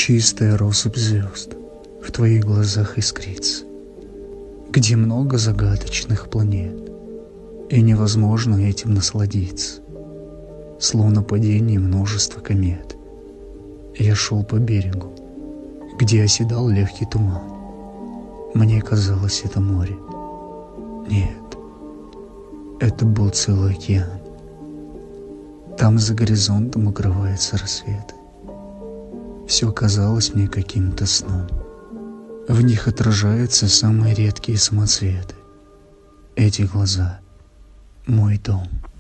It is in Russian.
Чистая россыпь звезд в твоих глазах искрится, где много загадочных планет, и невозможно этим насладиться. Словно падение множества комет, я шел по берегу, где оседал легкий туман. Мне казалось, это море. Нет, это был целый океан. Там за горизонтом укрывается рассвет. Все казалось мне каким-то сном. В них отражаются самые редкие самоцветы. Эти глаза — мой дом.